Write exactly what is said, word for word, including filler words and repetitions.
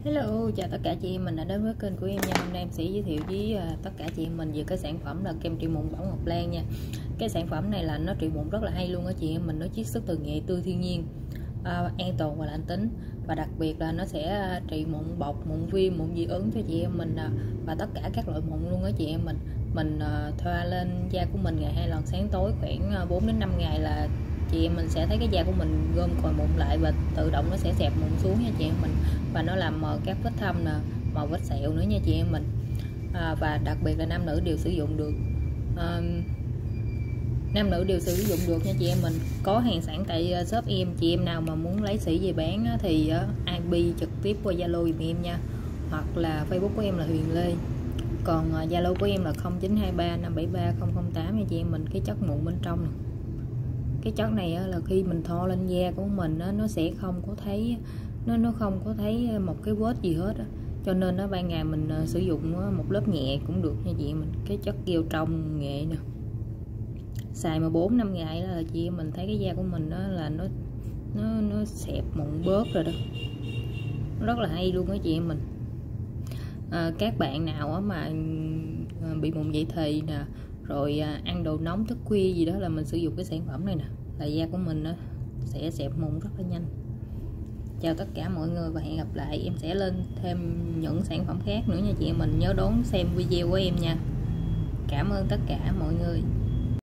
Hello, chào tất cả chị em mình đã đến với kênh của em nha. Hôm nay em sẽ giới thiệu với uh, tất cả chị em mình về cái sản phẩm là kem trị mụn Bảo Ngọc Lan nha. Cái sản phẩm này là nó trị mụn rất là hay luôn á chị em mình, nó chiết xuất từ nghệ tươi thiên nhiên, uh, an toàn và lành tính, và đặc biệt là nó sẽ uh, trị mụn bọc, mụn viêm, mụn dị ứng cho chị em mình uh, và tất cả các loại mụn luôn á chị em mình. Mình uh, thoa lên da của mình ngày hai lần sáng tối khoảng uh, bốn đến năm ngày là chị em mình sẽ thấy cái da của mình gom cồi mụn lại và tự động nó sẽ xẹp mụn xuống nha chị em mình, và nó làm mờ các vết thâm nè, mờ vết sẹo nữa nha chị em mình. À, và đặc biệt là nam nữ đều sử dụng được, à, nam nữ đều sử dụng được nha chị em mình. Có hàng sẵn tại shop em, chị em nào mà muốn lấy sỉ về bán á, thì i pê trực tiếp qua Zalo giùm em nha, hoặc là Facebook của em là Huyền Lê, còn Zalo của em là không chín hai ba năm bảy ba không không tám nha chị em mình. Cái chất mụn bên trong này, cái chất này á, là khi mình thoa lên da của mình á, nó sẽ không có thấy nó nó không có thấy một cái vết gì hết á. Cho nên nó ban ngày mình uh, sử dụng uh, một lớp nhẹ cũng được nha chị mình. Cái chất keo trong nghệ nè, xài mà bốn năm ngày là chị mình thấy cái da của mình đó là nó nó nó xẹp mụn bớt rồi đó, nó rất là hay luôn á chị em mình. À, các bạn nào mà bị mụn dậy thì nè, rồi ăn đồ nóng thức khuya gì đó là mình sử dụng cái sản phẩm này nè, là da của mình nó sẽ xẹp mụn rất là nhanh. Chào tất cả mọi người và hẹn gặp lại. Em sẽ lên thêm những sản phẩm khác nữa nha chị em mình. Nhớ đón xem video của em nha. Cảm ơn tất cả mọi người.